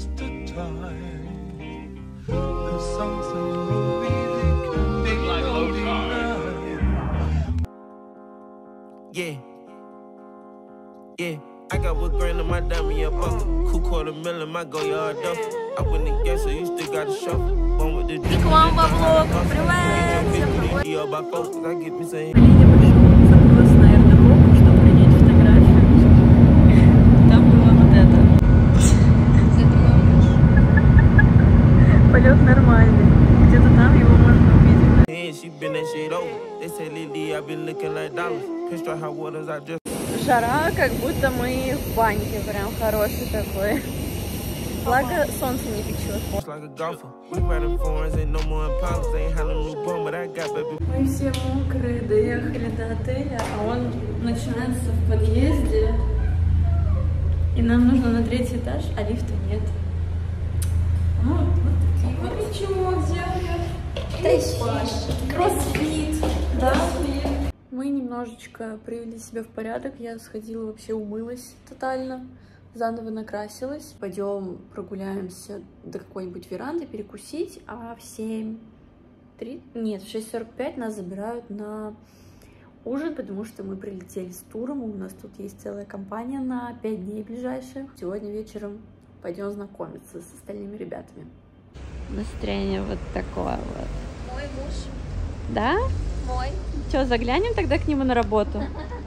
just a time. The songs and movies, it can be yeah, yeah. I got wood grain in my diamond, up buckle. Cool $250,000, my go yard duffel. I win the game, so you still got to shuffle. One with the drip. Вам во влог, привет! I get me saying. Линя пошел, на РДБ, чтобы принять фотографию. Там было вот это. Полет нормальный. Где-то там его можно увидеть. Жара, как будто мы в баньке, прям хороший такой. Благо солнце не печет. Мы все мокрые, доехали до отеля, а он начинается в подъезде. И нам нужно на 3-й этаж, а лифта нет. Ну, вот такие вот. Ничего, где кроссфит, да? Мы немножечко привели себя в порядок. Я сходила, вообще умылась тотально. Заново накрасилась. Пойдем прогуляемся до какой-нибудь веранды перекусить, а в 6:45 нас забирают на ужин, потому что мы прилетели с туром, у нас тут есть целая компания на 5 дней ближайших. Сегодня вечером пойдем знакомиться с остальными ребятами. Настроение вот такое вот. Мой муж. Да? Мой. Че, заглянем тогда к нему на работу?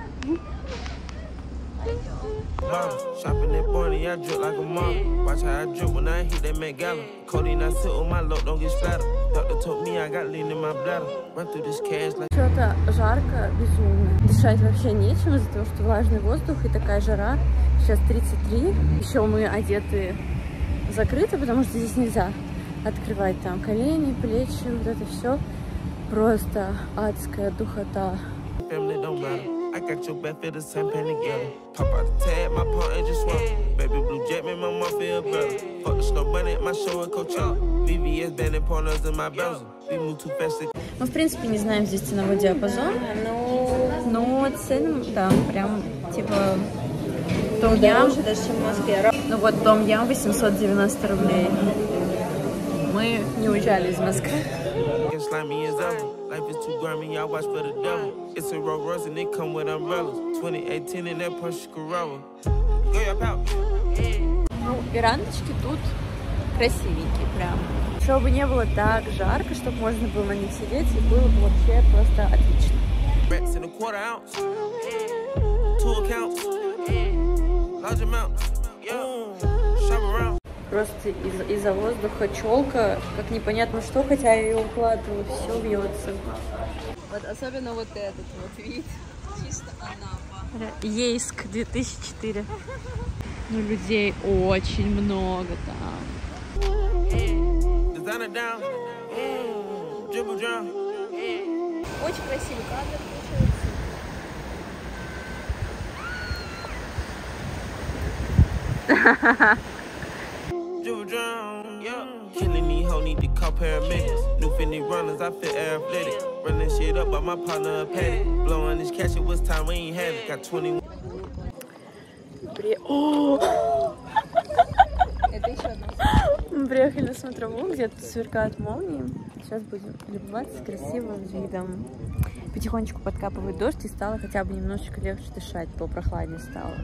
Shopping that Barney, I drip like a mom. Watch how I drip when I hit that Met Gala. Codeine, I sit on my load, don't get splattered. Doctor told me I got lean in my bladder. Run through this cash like... Что-то жарко, безумно. Дышать вообще нечем из-за того, что влажный воздух и такая жара. Сейчас 33. Еще мы одеты закрыто, потому что здесь нельзя открывать там колени, плечи, вот это все. Просто адская духота. I got your back, feel the same pain together. Pop out the tag, my paw and just swallow. Baby blue jet, make my mom feel better. Fuck the snow bunny at my show at Coachella. VVS banding partners in my bezel. We move too fast. Мы, в принципе, не знаем здесь ценовой диапазон, но цены, да, прям, типа, том-ям, ну вот том-ям 890 рублей. Мы не уезжали из Москвы. Life is too grimy, I watch for the devil. It's a Rolls Royce and it come with umbrellas. 2018 in that Porsche Carrera. Go your pouch. Ну, верандочки тут красивенькие прям. Чтобы не было так жарко, чтобы можно было на них сидеть, и было бы вообще просто отлично. Rats in a quarter ounce. 2 accounts. Large amounts. Shop around. Просто из-за воздуха челка, как непонятно что, хотя я ее укладываю, все вьется. Вот особенно вот этот вот вид, чисто Анапа. Ейск 2004. Ну, людей очень много там. Очень красивый кадр получается. Killing these hoes, need to call paramedics. New Fendi runners, I feel athletic. Running shit up by my partner a paddock. Blowing this cash, it was time, we ain't had it. Got 21. Мы приехали на смотровую, где тут сверкают молнии. Сейчас будем любоваться красивым видом. Потихонечку подкапывает дождь, и стало хотя бы немножечко легче дышать, попрохладнее стало.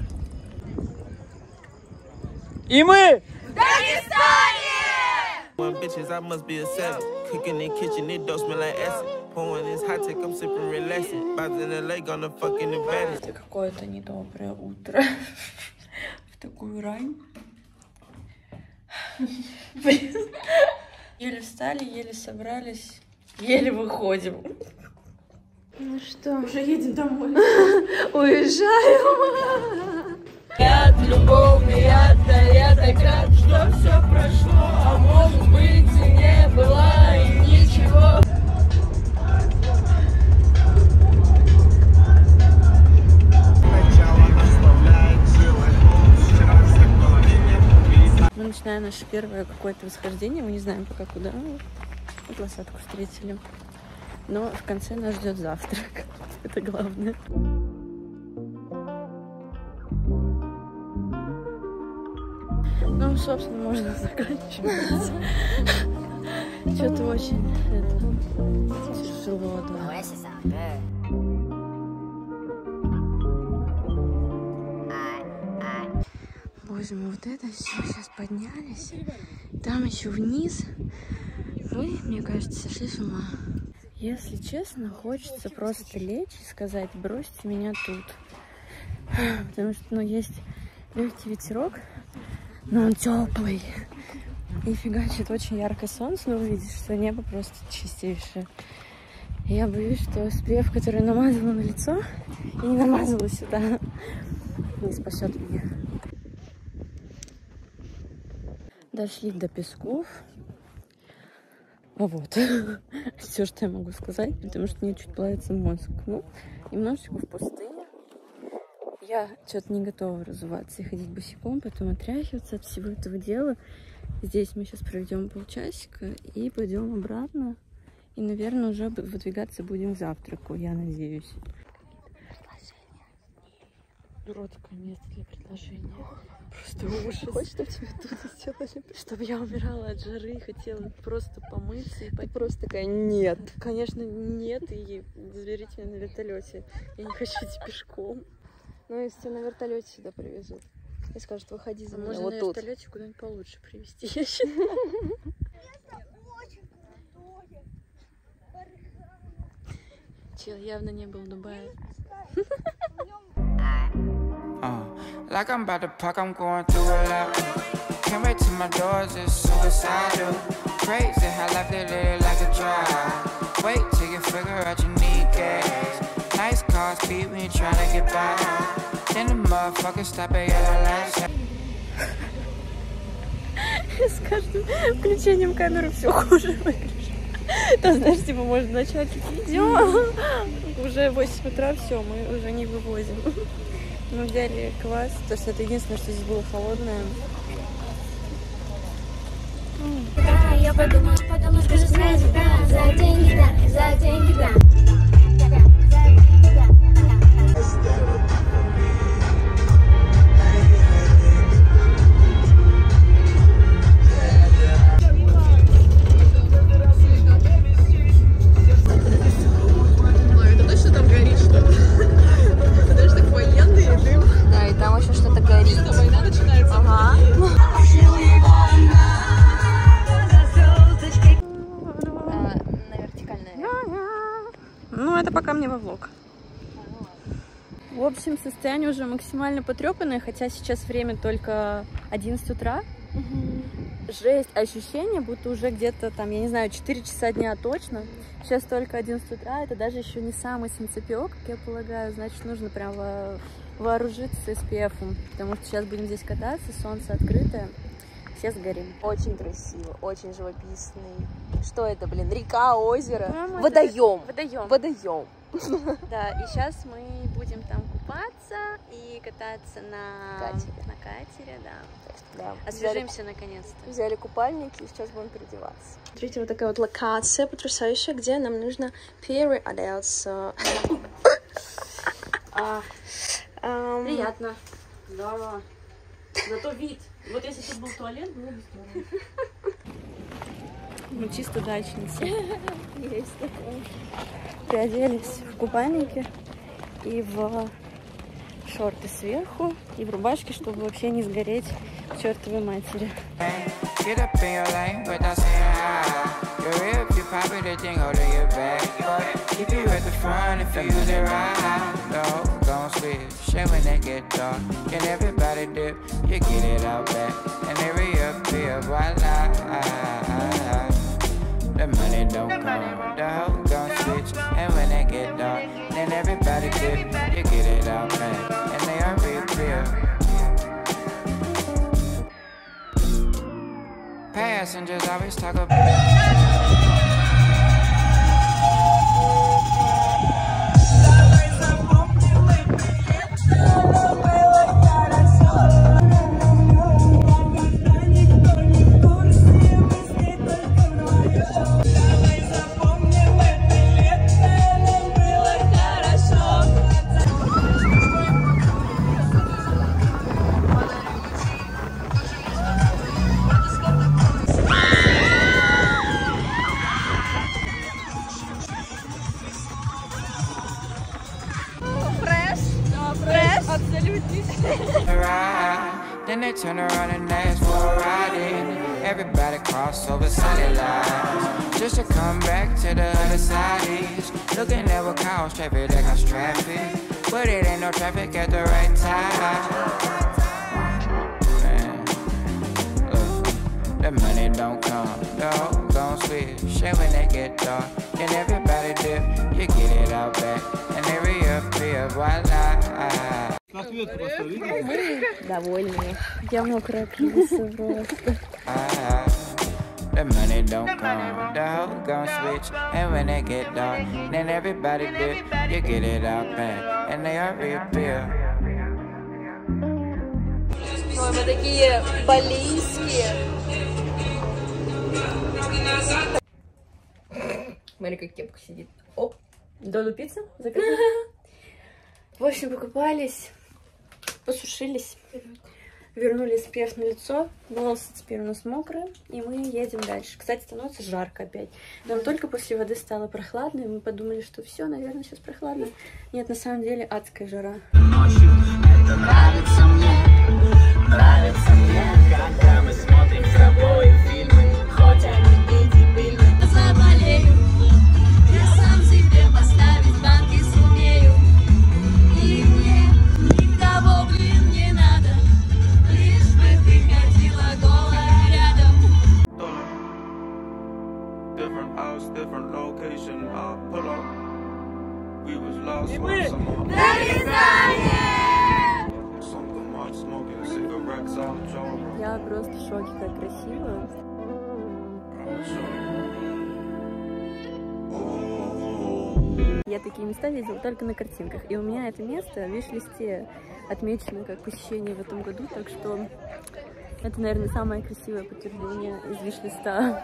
И мы в Дагестане! Bitches, I must be a savage. Cooking in kitchen, it don't smell like acid. Pouring this hot take, I'm sipping, relaxing. Bottles in the lake, gonna fucking advantage. Это какое-то недоброе утро. В такую рань. Еле встали, еле собрались, еле выходим. Ну что, уже едем домой. Уезжаем. Яд, любовный яд, да я так рад, что все прошло, а может быть и не было и ничего. Мы начинаем наше первое какое-то восхождение, мы не знаем пока куда. Вот лошадку встретили. Но в конце нас ждет завтрак. Это главное. Ну, собственно, можно заканчивать. Что-то очень тяжело, да. Боже мой, вот это все, сейчас поднялись. Там еще вниз. Мы, мне кажется, сошли с ума. Если честно, хочется просто лечь и сказать: бросьте меня тут. Потому что, ну, есть легкий ветерок, но он теплый. И фигачит очень яркое солнце, но увидишь, что небо просто чистейшее. И я боюсь, что SPF, который я намазала на лицо и не намазала сюда, не спасет меня. Дошли до Песков. Вот. Все, что я могу сказать, потому что мне чуть плавится мозг. Ну, немножечко в пустыне. Я что-то не готова разуваться и ходить босиком, потом отряхиваться от всего этого дела. Здесь мы сейчас проведем полчасика и пойдем обратно. И, наверное, уже выдвигаться будем к завтраку, я надеюсь. Уродское место для предложения. Просто ужас. Хочешь, чтобы тебе тут сделали? Чтобы я умирала от жары и хотела просто помыться. И просто такая: нет. Конечно, нет. И заберите меня на вертолете. Я не хочу идти пешком. Ну, если тебя на вертолете сюда привезут и скажут: выходи за меня. Можно вот на тут. вертолете куда-нибудь получше привезти, я считаю. Чел явно не был в Дубае. Like I'm about to park, I'm going through a lot. Can't wait till my doors is suicidal. Crazy how life they live like a drive. Wait till you figure out you need gas. Nice cars, speed when you're trying to get by. Then the motherfucker stop at yellow lights. С каждым включением камеры все хуже выглядит. Там, знаешь, типа, можно начать видео. Уже 8 утра, все, мы уже не вывозим. Мы взяли квас, то есть это единственное, что здесь было холодное. Я подумаю, потом скажу сразу: да, за деньги, да, за деньги, да. Это точно там горит что-то? Это даже так военный дым. Да, и там еще что-то горит. Война начинается. Ага. На вертикальное. Ну, это пока мне во влог. В общем, состояние уже максимально потрепанное, хотя сейчас время только 11 утра. Жесть, ощущение, будто уже где-то там, я не знаю, 4 часа дня точно. Сейчас только 11 утра, это даже еще не самый солнцепек, как я полагаю. Значит, нужно прям вооружиться SPF, потому что сейчас будем здесь кататься, солнце открытое. Все сгорим. Очень красиво, очень живописный. Что это, блин? Река, озеро? По-моему, Водоем. Водоем. Водоем. Да, и сейчас мы будем там купаться и кататься на катере, да. Да. Освежимся наконец-то. Взяли купальники и сейчас будем переодеваться. Смотрите, вот такая вот локация потрясающая, где нам нужно переодеться. Приятно. Здорово. Зато вид. Вот если тут был туалет, было бы здорово. Мы чисто дачницы. Есть такое. Приоделись в купальнике и в шорты сверху, и в рубашке, чтобы вообще не сгореть к чертовой матери. Get up in your lane, but not saying hi. Your rip, you pop it, the thing hold to your back. Keep you at the front if you use it right. No, don't switch, shit when they get dark. Can everybody dip, you get it out back. And every up here, voila. The money don't come, the hoe gon' switch. And when they get dark, then everybody dip, you get it out back. And they are real. Passengers always talk about. Then they turn around and ask for a ride in. Everybody cross over solid lines just to come back to the other side. Is looking at what cause traffic that cause traffic, but it ain't no traffic at the right time. Man, the money don't come, the hoe gon' switch. And when they get dark, then everybody dip. You get it out back, and they reappear, voila. Довольные. Я мокрая крыса просто. The money don't come, the hoe gon' switch. And when they get dark, then everybody dip. You get it out back, and they are reappear. Ой, мы такие балийские. Смотри, как кепка сидит. Оп. Дону пиццу закрыли. В общем, покупались, посушились, вернули спирт на лицо, волосы теперь у нас мокрые, и мы едем дальше. Кстати, становится жарко опять. Нам только после воды стало прохладно, и мы подумали, что все, наверное, сейчас прохладно. Нет, на самом деле адская жара. Ночью это нравится мне, когда мы смотрим с тобой фильмы, хоть они и дебильны. Заболею, я сам себе поставить банки сумею. И мне никого, блин, не надо, лишь бы ты ходила голая рядом. Different house, different location, I pull up. We was lost once someone. Something much smoking cigarettes out Joe. Я просто в шоке, как красиво. Я такие места видела только на картинках. И у меня это место в виш-листе отмечено как посещение в этом году. Так что это, наверное, самое красивое подтверждение из виш-листа.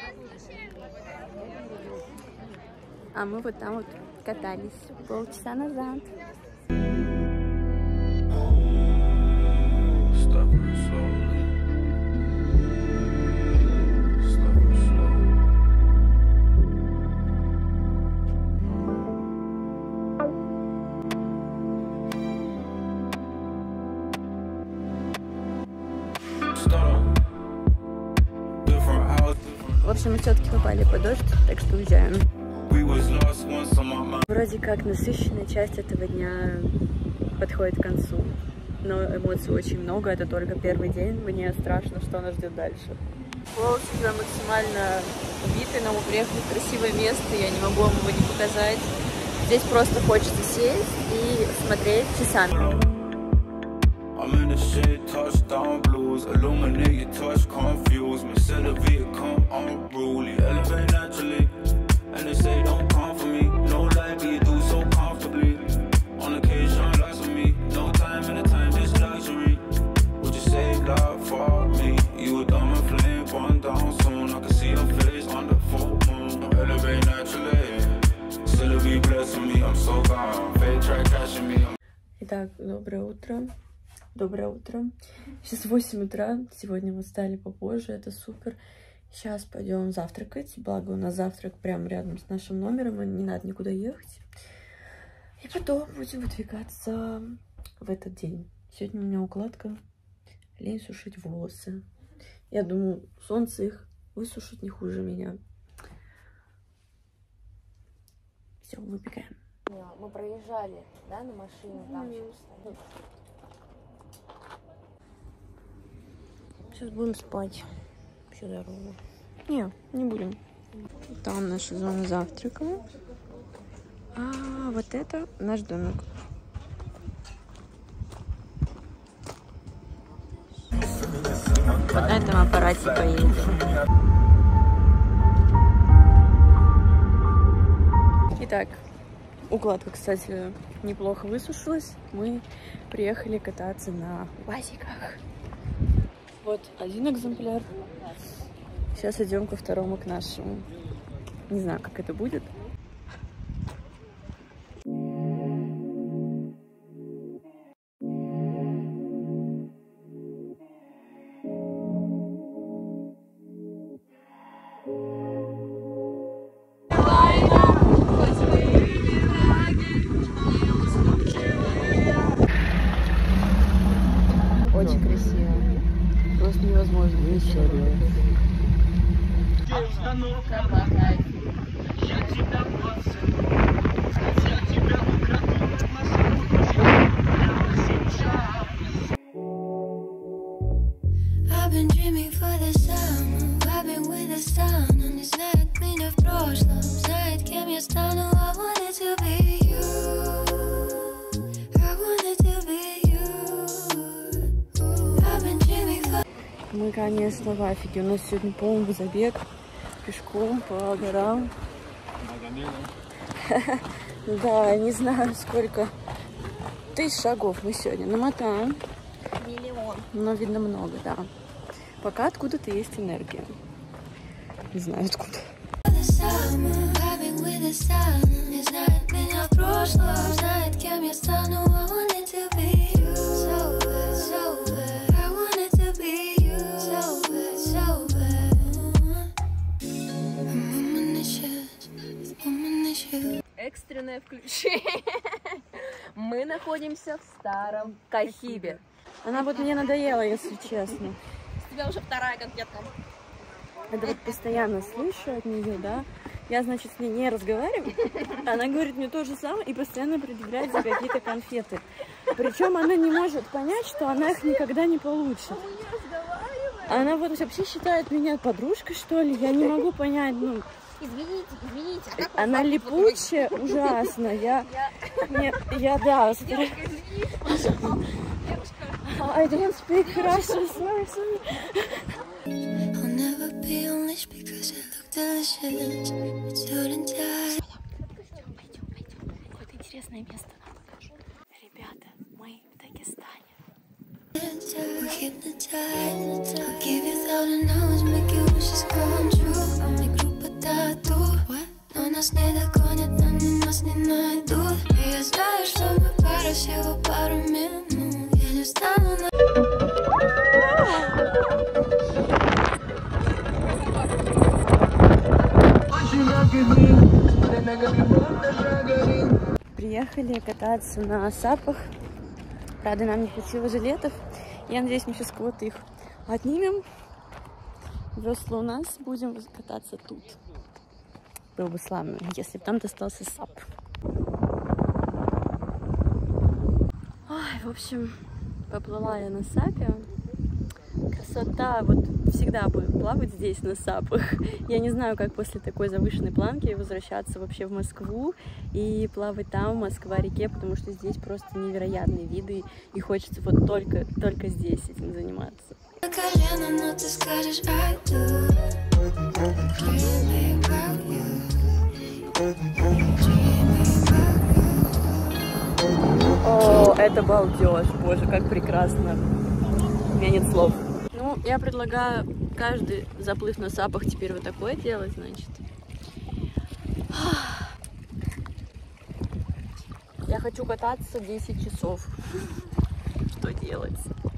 А мы вот там вот катались полчаса назад. В общем, мы все-таки попали под дождь, так что уезжаем. Вроде как насыщенная часть этого дня подходит к концу, но эмоций очень много, это только первый день, мне страшно, что нас ждет дальше. Волосы уже максимально убиты, но мы приехали в красивое место, я не могу вам его не показать. Здесь просто хочется сесть и смотреть часами. I'm in the shit, touchdown blues, illuminate your touch, confuse me, set a vehicle, come unruly, elevate naturally, and they say don't come for me, no likely you do so comfortably, on occasion lots of me, no time and the time is luxury, would you save love for me, you a dumb and flame, burn down soon, I can see your face on the full moon, elevate naturally, still be blessing me, I'm so gone, fake track catching me. Итак, доброе утро. Доброе утро. Сейчас 8 утра. Сегодня мы встали попозже. Это супер. Сейчас пойдем завтракать. Благо у нас завтрак прямо рядом с нашим номером. И не надо никуда ехать. И потом будем выдвигаться в этот день. Сегодня у меня укладка. Лень сушить волосы. Я думаю, солнце их высушит не хуже меня. Все, выбегаем. Мы проезжали, да, на машине. Там сейчас будем спать всю дорогу. Не будем. Там наша зона завтрака. А вот это наш домик. Вот на этом аппарате поедем. Итак, укладка, кстати, неплохо высушилась. Мы приехали кататься на УАЗиках. Вот один экземпляр. Сейчас идем ко второму, к нашему. Не знаю, как это будет. Очень красиво. Просто невозможно. Еще обстановка по кайфу. Я тебя I've been dreaming for the summer, vibing with the sun. Он не знает меня в прошлом, знает, кем я стану. I wanted to be you, I wanted to be you. I've been dreaming for... Мы, конечно, в афиге. У нас сегодня полный забег пешком по горам. Да, не знаю, сколько тысяч шагов мы сегодня намотаем. Миллион. Но видно много, да. Пока откуда-то есть энергия. Не знаю откуда. the summer, vibing with the sun. Не знает меня в прошлом, знает, кем я стану. I wanted to be you, so bad, so bad. I wanted to be you, so bad, so bad. Woman issues, woman issues. Экстренное включение. Мы находимся в старом Кахибе. Она вот мне надоела, если честно. У тебя уже вторая конфетка. Это вот постоянно слышу от нее, да. Я, значит, с ней не разговариваю. Она говорит мне то же самое и постоянно предъявляет за какие-то конфеты. Причем она не может понять, что она их никогда не получит. Она вот вообще считает меня подружкой, что ли. Я не могу понять, ну... Извините. Она липучая, ужасно. Я да, I don't speak Russian, sorry. I'll never be unleashed because it looked delicious. It's suit and tie. Какое-то интересное место нам покажу. Ребята, мы в Дагестане. We're hypnotized. I'll give you 1,000 hours, make your wishes come true. Мы группа тату. Но нас не догонят, они нас не найдут. И я знаю, что мы пара всего пару минут. Я не стану на... Приехали кататься на сапах. Правда, нам не хватило жилетов. Я надеюсь, мы сейчас кого-то их отнимем. Весла у нас. Будем кататься тут. Было бы славно, если бы там достался сап. Ой, в общем, поплыла я на сапе. Красота, вот всегда буду плавать здесь на сапах. Я не знаю, как после такой завышенной планки возвращаться вообще в Москву и плавать там, в Москва-реке, потому что здесь просто невероятные виды, и хочется вот только здесь этим заниматься. колено, но ты скажешь I do. Dreaming about you. О, это балдеж, боже, как прекрасно. У меня нет слов. Ну, я предлагаю каждый заплыв на сапах теперь вот такое делать, значит. Я хочу кататься 10 часов. Что делать?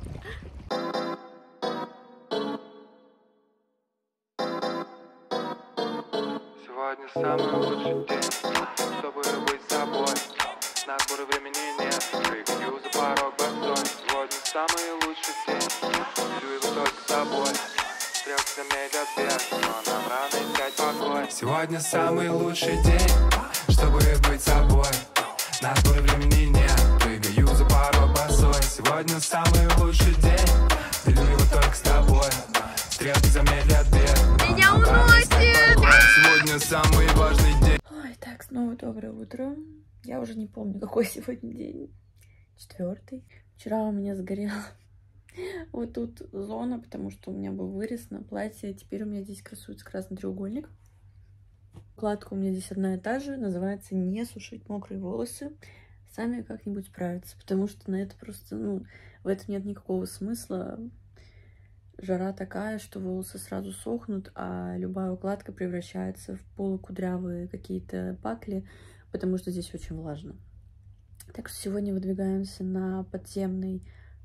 Сегодня самый лучший день, чтобы быть собой. На сборы времени нет, прыгаю за порог босой. Сегодня самый лучший день, делю его только с собой. Стрелки замедлят бег, но нам рано искать покой. Сегодня самый лучший день, чтобы быть собой. На сборы времени нет, прыгаю за порог босой. Сегодня самый лучший день, делю его только с тобой. Стрелки замедлят бег. Меня уносит! Сегодня самый важный день. Ой, так, снова доброе утро. Я уже не помню, какой сегодня день. 4. Вчера у меня сгорела вот тут зона, потому что у меня был вырез на платье. Теперь у меня здесь красуется красный треугольник. Укладка у меня здесь одна и та же. Называется «Не сушить мокрые волосы». Сами как-нибудь справиться, потому что на это просто, ну, в этом нет никакого смысла. Жара такая, что волосы сразу сохнут, а любая укладка превращается в полукудрявые какие-то пакли, потому что здесь очень влажно. Так что сегодня выдвигаемся на подземный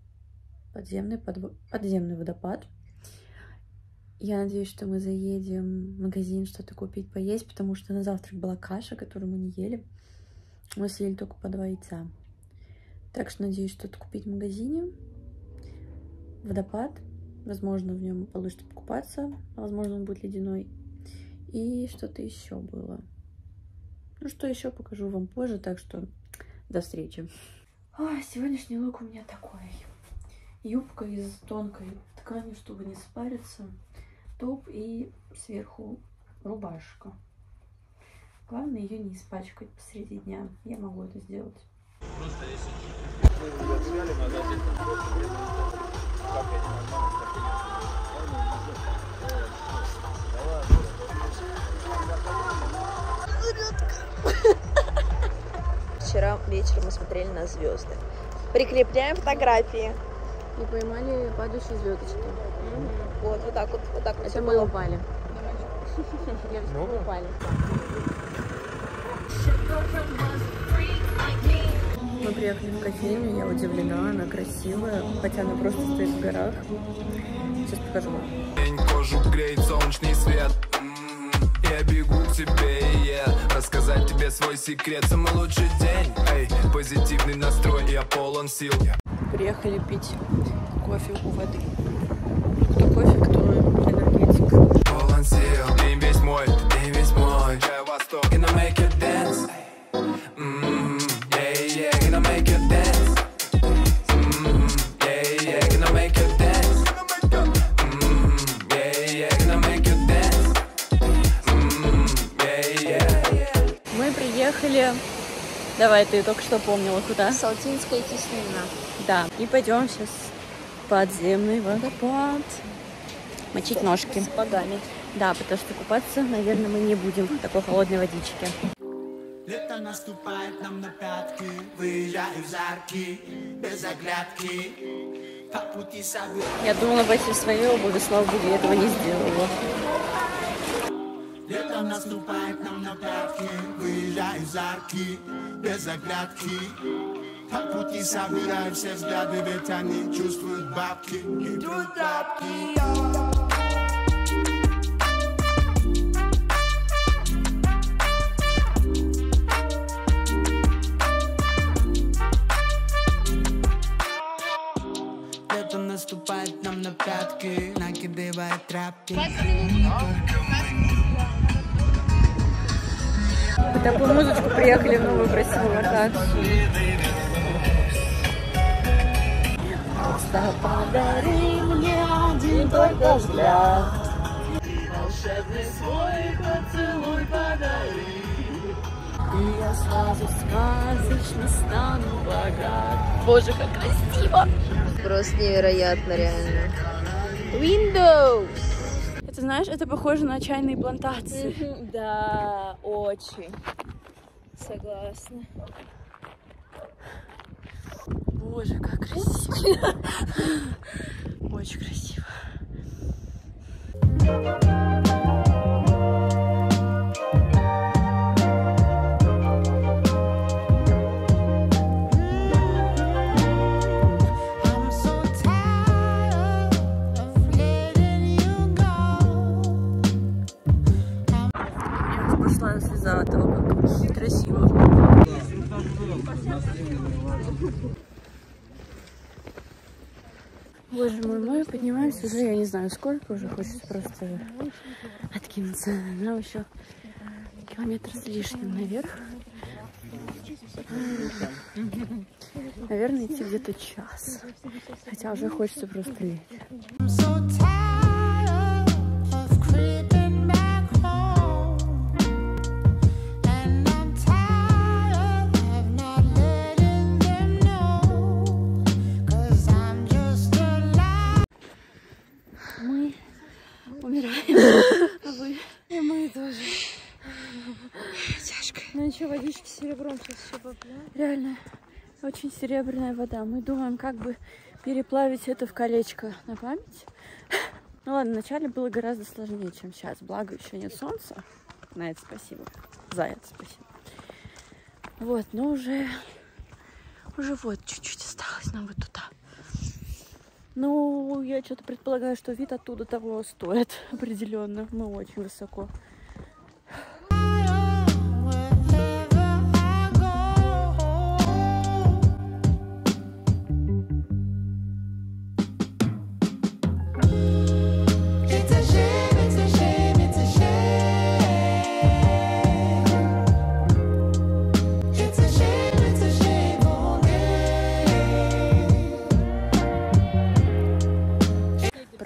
водопад. Я надеюсь, что мы заедем в магазин что-то купить, поесть, потому что на завтрак была каша, которую мы не ели. Мы съели только по 2 яйца. Так что надеюсь что-то купить в магазине. водопад. Возможно, в нем получится покупаться, а возможно, он будет ледяной. И что-то еще было. Ну, что еще покажу вам позже, так что до встречи. Сегодняшний лук у меня такой. Юбка из тонкой ткани, чтобы не спариться. Топ и сверху рубашка. Главное ее не испачкать посреди дня. Я могу это сделать. Вчера вечером мы смотрели на звезды. Прикрепляем фотографии. И поймали падающие звездочки. Вот так вот Это всё мы было. упали. Девочки, упали. Мы приехали в кофейню, я удивлена, она красивая, хотя она просто стоит в горах. Сейчас покажу вам. Кожу греет солнечный свет. Я бегу к тебе, рассказать тебе свой секрет. Самый лучший день, позитивный настрой, я полон сил. Приехали пить кофе у воды. Кто кофе, кто энергетик. Полон сил, день весь мой, я восток. Gonna make you dance. Gonna make you dance. Gonna make you dance. Gonna make you dance. Мы приехали. Давай, ты только что помнила, куда? Салтинская теснина. Да. И пойдем сейчас в подземный водопад. Мочить ножки. С сапогами. Да, потому что купаться, наверное, мы не будем в такой холодной водичке. Лето наступает нам на пятки, выезжаю из арки, без оглядки, по пути собираю. Я думала пойти в своей обуви, слава богу, я этого не сделала. Лето наступает нам на пятки, выезжаю из арки, без оглядки, по пути собираю все взгляды, ведь они чувствуют бабки, идут бабки. Наступает нам на пятки, накидывает тряпки. Такую музычку приехали в новую красивую локацию. Просто подари мне один только взгляд. Волшебный свой поцелуй подари. И я сразу сказочно стану богат. Боже, как красиво! Просто невероятно, реально. Windows! Это, знаешь, это похоже на чайные плантации. Да, очень. Согласна. Боже, как красиво. Очень красиво. Пошла слеза от того, как красиво. Боже мой, мы поднимаемся уже, я не знаю сколько, уже хочется просто откинуться. Нам еще километр с лишним наверх. Наверное, идти где-то час. Хотя уже хочется просто лечь. Мы умираем. А вы? И мы тоже. Тяжко. Ну ничего, водички с серебром сейчас еще попьем. Реально, очень серебряная вода. Мы думаем, как бы переплавить это в колечко на память. Ну ладно, вначале было гораздо сложнее, чем сейчас. Благо, еще нет солнца. На это спасибо. За это спасибо. Вот, но уже вот чуть-чуть осталось нам вот туда. Ну, я что-то предполагаю, что вид оттуда того стоит определенно. Мы очень высоко.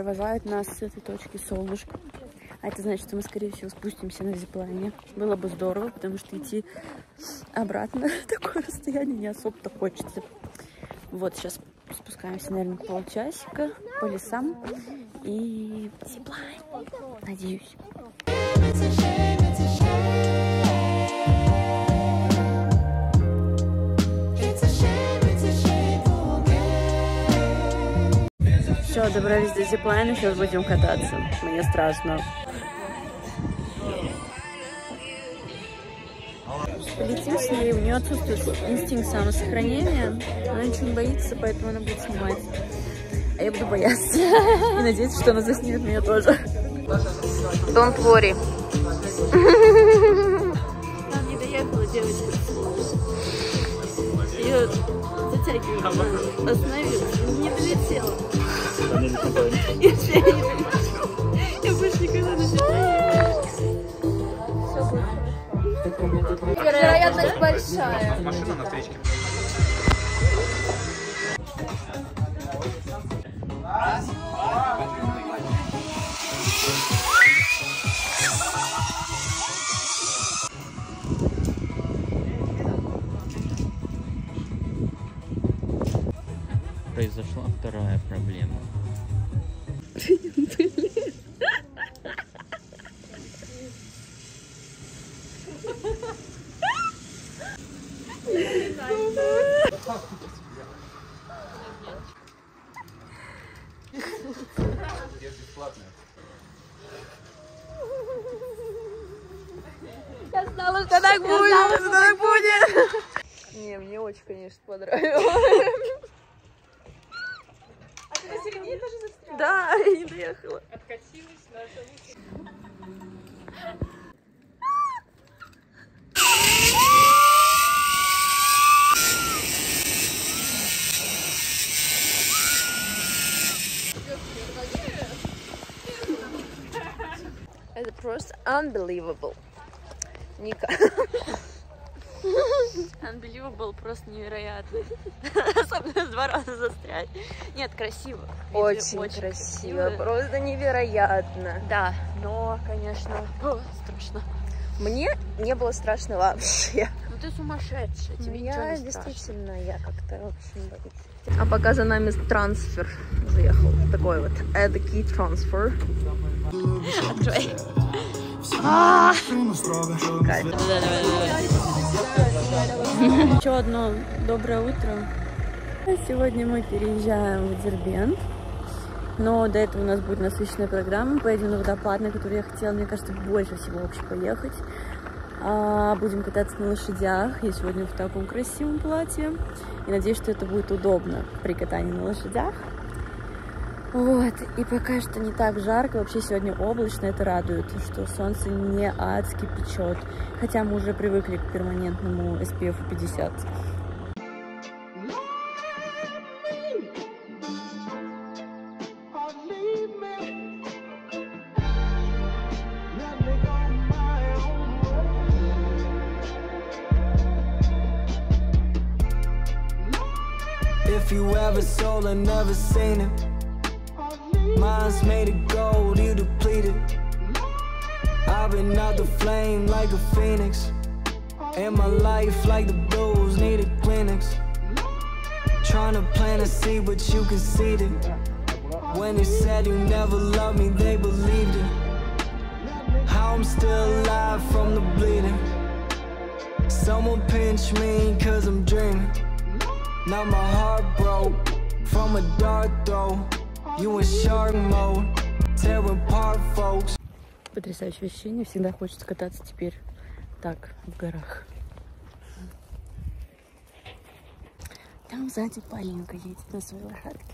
провожает нас с этой точки солнышко. А это значит, что мы, скорее всего, спустимся на зиплайне. Было бы здорово, потому что идти обратно такое расстояние не особо-то хочется. Вот, сейчас спускаемся, наверное, полчасика по лесам. И зиплайн, надеюсь. Все, добрались до зиплайна, сейчас будем кататься. Мне страшно. Летим с ней, у нее отсутствует инстинкт самосохранения. Она ничего не боится, поэтому она будет снимать. А я буду бояться. И надеяться, что она заснимет меня тоже. Don't worry. Она не доехала, девочка. Ее затягивает. Остановилась. Не долетела. Я больше никогда не долетела. Вероятность большая. Машина на встречке. Произошла вторая проблема. Я знала, что так будет. Не, мне очень, конечно, понравилось. А ты на середине тоже застряла? Да, я не доехала. Откатилась наша. Это просто unbelievable. Ника. Unbelievable, просто невероятно. Особенно 2 раза застрять. Нет, красиво. Очень красиво, просто невероятно. Да, но, конечно, страшно. Мне не было страшно вообще. Ну ты сумасшедшая, тебе ничего не страшно. Действительно, я как-то очень боюсь. А пока за нами трансфер заехал. Такой вот эдакий трансфер. Открой. Еще одно доброе утро. Сегодня мы переезжаем в Дербент. Но до этого у нас будет насыщенная программа. Поедем на водопад, на который я хотела, мне кажется, больше всего вообще поехать. Будем кататься на лошадях. Я сегодня в таком красивом платье. И надеюсь, что это будет удобно при катании на лошадях. Вот. И пока что не так жарко. Вообще сегодня облачно. Это радует, что солнце не адски печет. Хотя мы уже привыкли к перманентному SPF 50. If you ever sold, I never seen it. Mine's made of gold, you depleted. I've been out the flame like a phoenix. And my life like the blues needed clinics. Trying to plant a seed, but you conceded it. When they said you never loved me, they believed it. How I'm still alive from the bleeding. Someone pinch me cause I'm dreaming. Now my heart broke from a dark throw. You in shark mode, tearing apart, folks. Потрясающее ощущение. Всегда хочется кататься теперь так, в горах. Там сзади Полинка едет на своей лошадке.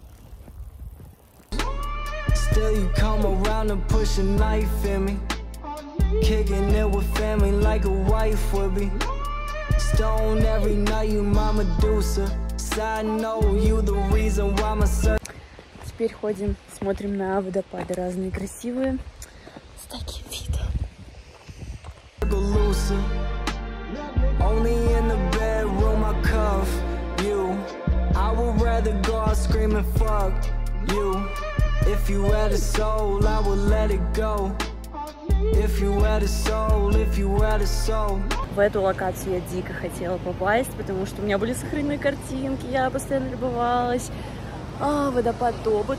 Still you come around and push a knife in me. Kicking it with family like a wife would be. Stone every night, you my Medusa. Side note, you the reason why my son. Теперь ходим, смотрим на водопады разные красивые. С таким видом. Only in the bedroom I cuff you. I would rather go out screaming fuck you. If If you had a soul, I would let it go. If you had a soul, if you had a soul. В эту локацию я дико хотела попасть, потому что у меня были сохранены картинки, я постоянно любовалась. Водопад Тобот.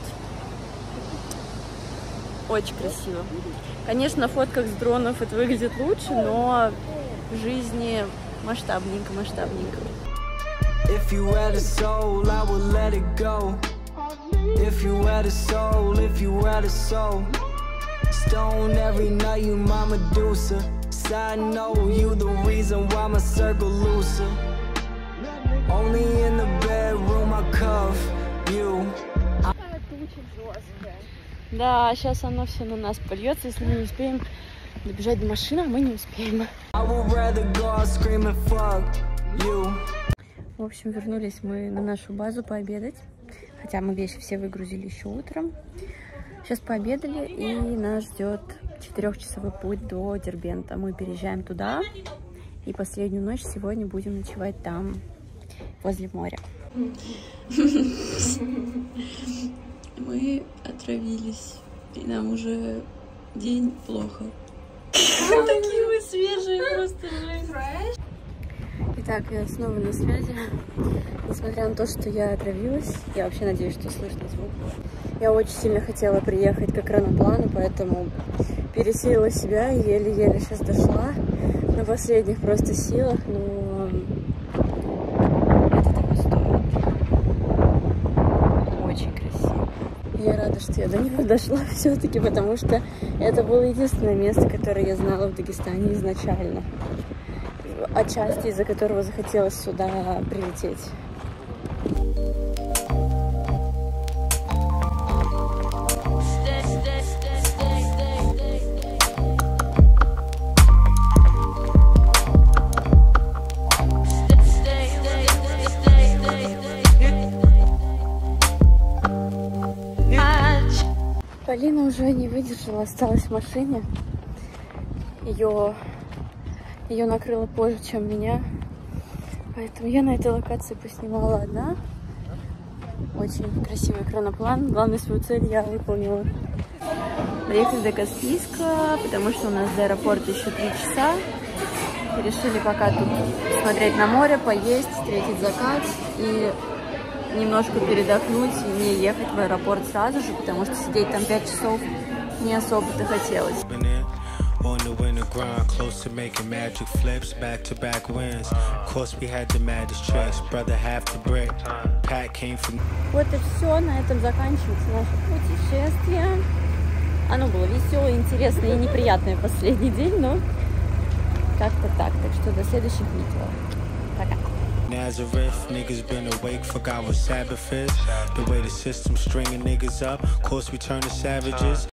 Очень красиво. Конечно, на фотках с дронов это выглядит лучше, но в жизни масштабненько. If you had a soul, I would let it go. If you had a soul, if you had a soul. Stone every night, you my Medusa. I know you the reason why my circle looser. Only in the bedroom I cuff you. Да, сейчас оно все на нас польется, если мы не успеем добежать до машины, а мы не успеем. В общем, вернулись мы на нашу базу пообедать, хотя мы вещи все выгрузили еще утром. Сейчас пообедали, и нас ждет 4-часовой путь до Дербента. Мы переезжаем туда, и последнюю ночь сегодня будем ночевать там, возле моря. Мы отравились, и нам уже день плохо. Такие мы свежие, просто жесть. Итак, я снова на связи. Несмотря на то, что я отравилась, я вообще надеюсь, что слышно звук. Я очень сильно хотела приехать к экраноплану, поэтому пересилила себя и еле-еле сейчас дошла на последних просто силах, но это того стоит. Очень красиво. Я рада, что я до него дошла все-таки, потому что это было единственное место, которое я знала в Дагестане изначально. Отчасти из-за которого захотелось сюда прилететь. Полина уже не выдержала, осталась в машине. Ее накрыло позже, чем меня. Поэтому я на этой локации поснимала одна. Очень красивый экраноплан. Главную свою цель я выполнила. Доехали до Каспийска, потому что у нас до аэропорта еще 3 часа. Решили пока тут смотреть на море, поесть, встретить закат и немножко передохнуть и не ехать в аэропорт сразу же, потому что сидеть там 5 часов не особо-то хотелось. On the winter grind, close to making magic flips, back-to-back wins. Of course we had the maddest tricks, brother half the brick. Pat came from... Вот и все, на этом заканчивается наше путешествие. Оно было веселое, интересное и неприятное последний день, но как-то так. Так что до следующих видео. Пока. Nazareth, niggas been awake, forgot what Sabbath is. The way the system's stringing niggas up, of course we turn to savages.